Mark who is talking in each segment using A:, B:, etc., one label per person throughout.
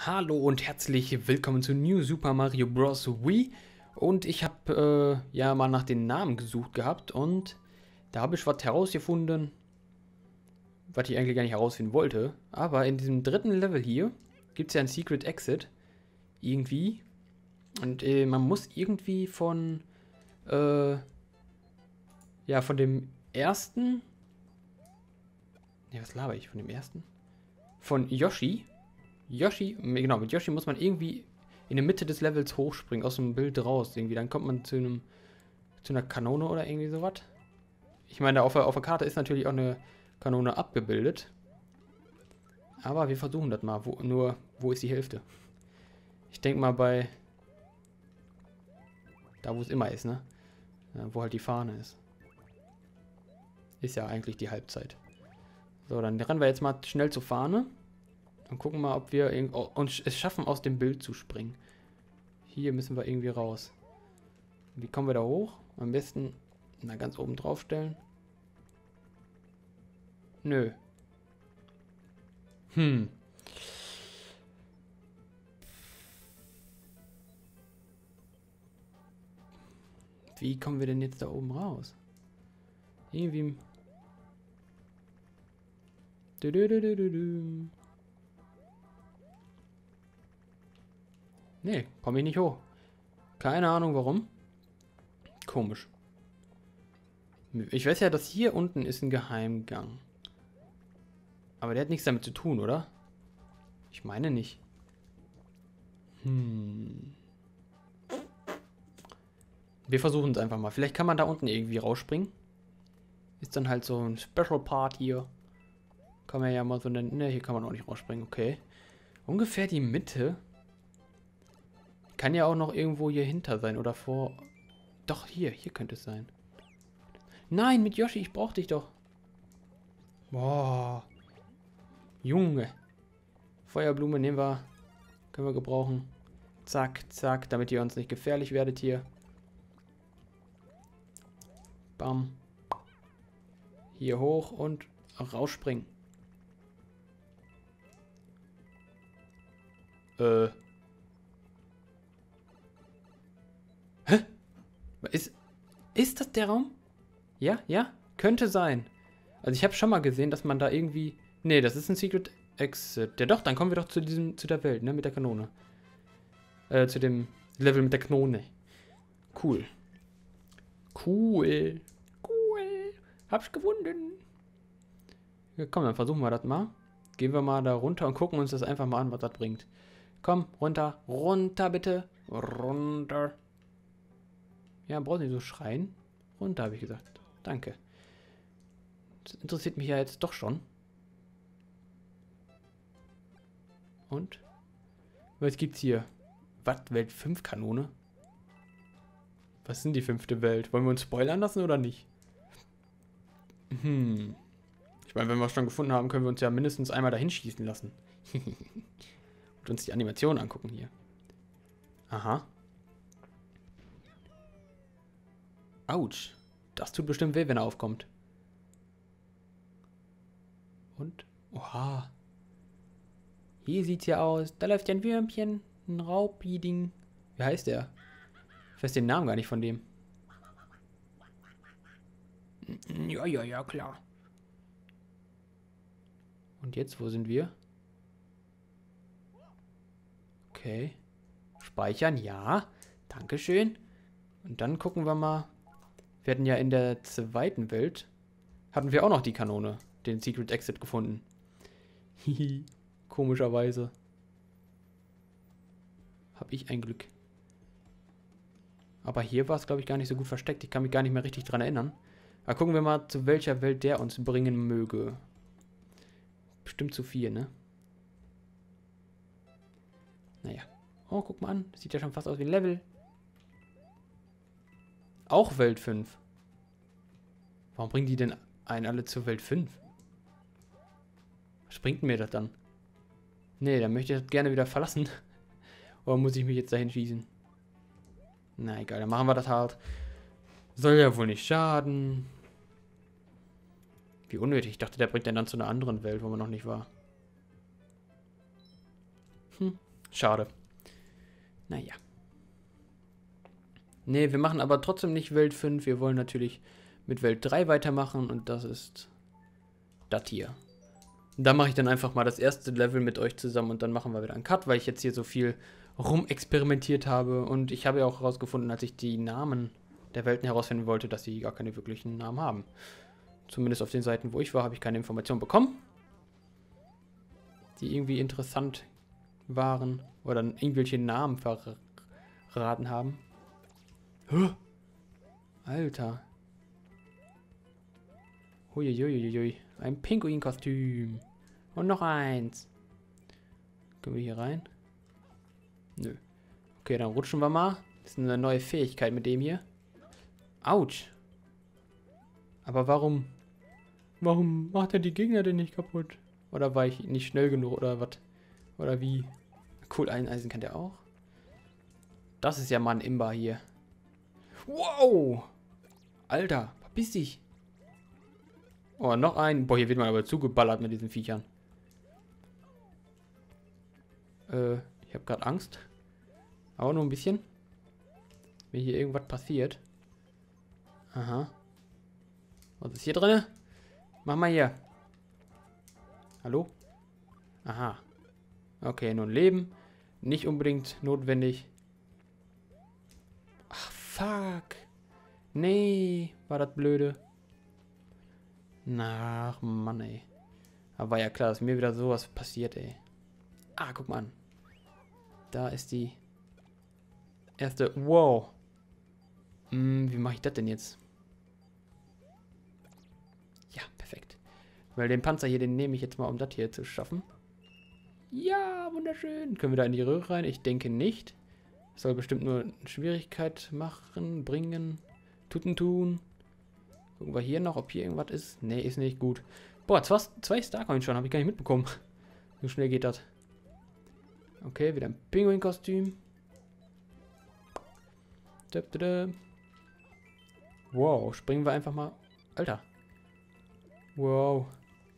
A: Hallo und herzlich willkommen zu New Super Mario Bros. Wii. Und ich habe ja mal nach den Namen gesucht gehabt und da habe ich was herausgefunden, was ich eigentlich gar nicht herausfinden wollte. Aber in diesem dritten Level hier gibt es ja ein Secret Exit irgendwie. Und man muss irgendwie ja, von dem ersten. Ja, was laber ich? Von dem ersten? Von Yoshi. Genau, mit Yoshi muss man irgendwie in der Mitte des Levels hochspringen, aus dem Bild raus irgendwie. Dann kommt man zu einer Kanone oder irgendwie sowas. Ich meine, auf der Karte ist natürlich auch eine Kanone abgebildet. Aber wir versuchen das mal. Wo ist die Hälfte? Ich denke mal da wo es immer ist, ne? Ja, wo halt die Fahne ist. Ist ja eigentlich die Halbzeit. So, dann rennen wir jetzt mal schnell zur Fahne. Und gucken mal, ob wir uns es schaffen, aus dem Bild zu springen. Hier müssen wir irgendwie raus. Wie kommen wir da hoch? Am besten ganz oben drauf stellen. Nö. Wie kommen wir denn jetzt da oben raus? Irgendwie. Nee, komme ich nicht hoch. Keine Ahnung warum. Komisch. Ich weiß ja, dass hier unten ist ein Geheimgang. Aber der hat nichts damit zu tun, oder? Ich meine nicht. Wir versuchen es einfach mal. Vielleicht kann man da unten irgendwie rausspringen. Ist dann halt so ein Special Part hier. Kann man ja mal so nennen. Ne, hier kann man auch nicht rausspringen. Okay. Ungefähr die Mitte. Kann ja auch noch irgendwo hier hinter sein oder vor. Doch, hier könnte es sein. Nein, mit Yoshi, ich brauch dich doch. Boah. Junge. Feuerblume nehmen wir. Können wir gebrauchen. Zack, zack, damit ihr uns nicht gefährlich werdet hier. Bam. Hier hoch und rausspringen. Hä? Ist das der Raum? Ja, ja, könnte sein. Also ich habe schon mal gesehen, dass man da irgendwie. Nee, das ist ein Secret Exit. Ja doch, dann kommen wir doch zu der Welt, ne? Mit der Kanone. Zu dem Level mit der Kanone. Cool. Cool. Cool. Hab's gefunden. Ja, komm, dann versuchen wir das mal. Gehen wir mal da runter und gucken uns das einfach mal an, was das bringt. Komm, runter. Runter, bitte. Runter. Ja, brauchst nicht so schreien. Runter, habe ich gesagt. Danke. Das interessiert mich ja jetzt doch schon. Und? Was gibt's hier? Was? Welt 5 Kanone? Was sind die 5. Welt? Wollen wir uns spoilern lassen oder nicht? Ich meine, wenn wir es schon gefunden haben, können wir uns ja mindestens einmal dahin schießen lassen. Und uns die Animation angucken hier. Aha. Autsch. Das tut bestimmt weh, wenn er aufkommt. Und? Oha. Hier sieht's ja aus. Da läuft ja ein Würmchen. Ein Raupi-Ding. Wie heißt der? Ich weiß den Namen gar nicht von dem. Ja, ja, ja, klar. Und jetzt, wo sind wir? Okay. Speichern, ja. Dankeschön. Und dann gucken wir mal. Wir hatten ja in der zweiten Welt, hatten wir auch noch die Kanone, den Secret Exit gefunden. Hihi. Komischerweise. Hab ich ein Glück. Aber hier war es, glaube ich, gar nicht so gut versteckt. Ich kann mich gar nicht mehr richtig dran erinnern. Aber gucken wir mal, zu welcher Welt der uns bringen möge. Bestimmt zu 4, ne? Naja. Oh, guck mal an. Das sieht ja schon fast aus wie ein Level. Auch Welt 5. Warum bringen die denn einen alle zur Welt 5? Was bringt mir das dann? Nee, dann möchte ich das gerne wieder verlassen. Oder muss ich mich jetzt dahin schießen? Na egal, dann machen wir das halt. Soll ja wohl nicht schaden. Wie unnötig. Ich dachte, der bringt den dann zu einer anderen Welt, wo man noch nicht war. Schade. Naja. Ne, wir machen aber trotzdem nicht Welt 5. Wir wollen natürlich mit Welt 3 weitermachen und das ist das hier. Da mache ich dann einfach mal das erste Level mit euch zusammen und dann machen wir wieder einen Cut, weil ich jetzt hier so viel rumexperimentiert habe und ich habe ja auch herausgefunden, als ich die Namen der Welten herausfinden wollte, dass sie gar keine wirklichen Namen haben. Zumindest auf den Seiten, wo ich war, habe ich keine Informationen bekommen, die irgendwie interessant waren oder irgendwelche Namen verraten haben. Alter. Huiuiuiui. Ein Pinguin-Kostüm. Und noch eins. Können wir hier rein? Nö. Okay, dann rutschen wir mal. Das ist eine neue Fähigkeit mit dem hier. Autsch. Aber warum macht er die Gegner denn nicht kaputt? Oder war ich nicht schnell genug oder was? Oder wie? Cool, ein Eisen kann der auch. Das ist ja mal ein Imba hier. Wow! Alter, verpiss dich. Oh, noch ein. Boah, hier wird man aber zugeballert mit diesen Viechern. Ich habe gerade Angst. Aber nur ein bisschen. Wenn hier irgendwas passiert. Aha. Was ist hier drin? Mach mal hier. Hallo? Aha. Okay, nun Leben. Nicht unbedingt notwendig. Ach, fuck. Nee, war das blöde. Ach, Mann, ey. Aber war ja klar, dass mir wieder sowas passiert, ey. Ah, guck mal an. Da ist die erste. Wow. Wie mache ich das denn jetzt? Ja, perfekt. Weil den Panzer hier, den nehme ich jetzt mal, um das hier zu schaffen. Ja, wunderschön. Können wir da in die Röhre rein? Ich denke nicht. Das soll bestimmt nur eine Schwierigkeit machen, bringen. Tun. Gucken wir hier noch, ob hier irgendwas ist. Nee, ist nicht gut. Boah, zwei Starcoins schon, habe ich gar nicht mitbekommen. So schnell geht das. Okay, wieder ein Pinguin-Kostüm. Wow, springen wir einfach mal. Alter. Wow.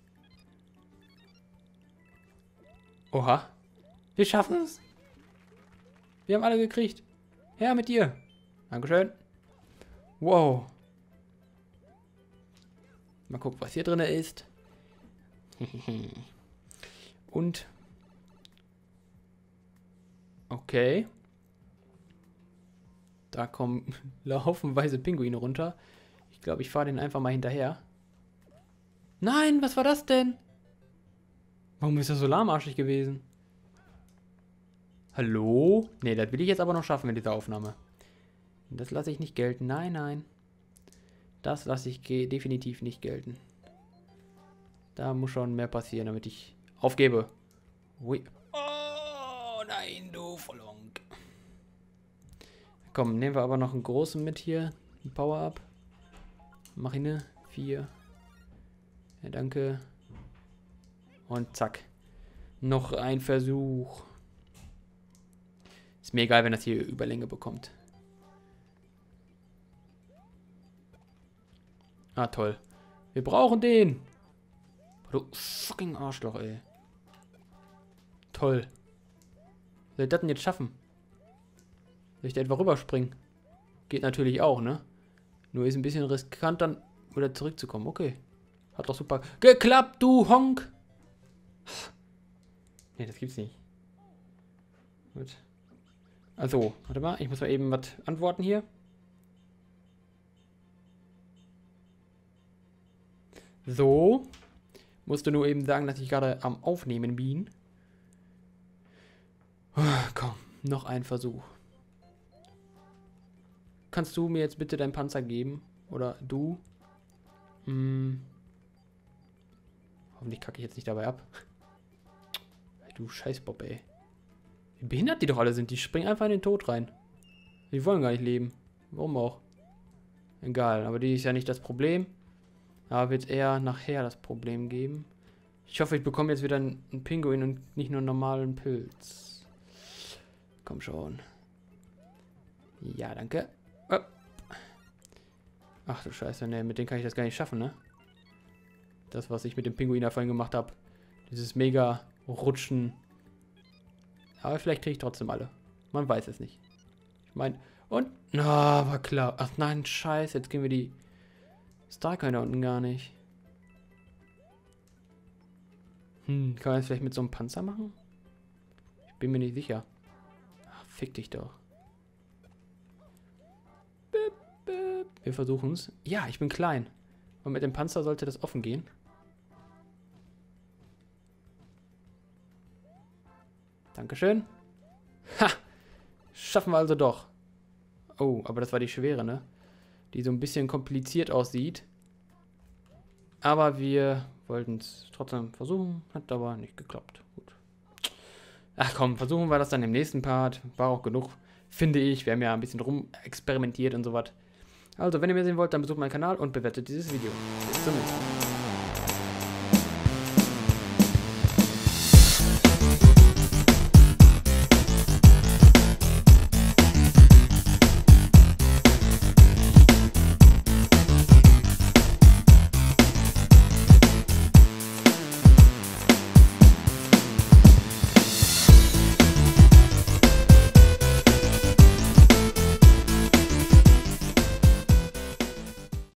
A: Oha. Wir schaffen es. Wir haben alle gekriegt. Her mit dir. Dankeschön. Wow. Mal gucken, was hier drin ist. Und. Okay. Da kommen laufenweise Pinguine runter. Ich glaube, ich fahre den einfach mal hinterher. Nein, was war das denn? Warum ist das so lahmarschig gewesen? Hallo? Ne, das will ich jetzt aber noch schaffen mit dieser Aufnahme. Das lasse ich nicht gelten. Nein, nein. Das lasse ich definitiv nicht gelten. Da muss schon mehr passieren, damit ich aufgebe. Ui. Oh, nein, du Vollonk. Komm, nehmen wir aber noch einen großen mit hier. Ein Power-Up. Mach ihn, ne? 4. Ja, danke. Und zack. Noch ein Versuch. Ist mir egal, wenn das hier Überlänge bekommt. Ah, toll. Wir brauchen den. Du fucking Arschloch, ey. Toll. Soll ich das denn jetzt schaffen? Soll ich da etwa rüberspringen? Geht natürlich auch, ne? Nur ist ein bisschen riskant, dann wieder zurückzukommen. Okay. Hat doch super geklappt, du Honk. Ne, das gibt's nicht. Gut. Also, warte mal. Ich muss mal eben was antworten hier. So. Musste nur eben sagen, dass ich gerade am Aufnehmen bin. Komm, noch ein Versuch. Kannst du mir jetzt bitte deinen Panzer geben? Oder du? Hoffentlich kacke ich jetzt nicht dabei ab. Du Scheißbob, ey. Wie behindert die doch alle sind. Die springen einfach in den Tod rein. Die wollen gar nicht leben. Warum auch? Egal, aber die ist ja nicht das Problem. Aber wird eher nachher das Problem geben. Ich hoffe, ich bekomme jetzt wieder einen Pinguin und nicht nur einen normalen Pilz. Komm schon. Ja, danke. Oh. Ach du Scheiße, ne, mit denen kann ich das gar nicht schaffen, ne? Das, was ich mit dem Pinguin da vorhin gemacht habe. Dieses mega Rutschen. Aber vielleicht kriege ich trotzdem alle. Man weiß es nicht. Ich meine, und... Na, war klar. Ach nein, scheiße, jetzt gehen wir die Starcoin da unten gar nicht. Kann man das vielleicht mit so einem Panzer machen? Ich bin mir nicht sicher. Ach, fick dich doch. Wir versuchen es. Ja, ich bin klein. Und mit dem Panzer sollte das offen gehen. Dankeschön. Ha! Schaffen wir also doch. Oh, aber das war die schwere, ne? Die so ein bisschen kompliziert aussieht. Aber wir wollten es trotzdem versuchen. Hat aber nicht geklappt. Gut. Ach komm, versuchen wir das dann im nächsten Part. War auch genug, finde ich. Wir haben ja ein bisschen rumexperimentiert und sowas. Also, wenn ihr mehr sehen wollt, dann besucht meinen Kanal und bewertet dieses Video. Bis zum nächsten Mal.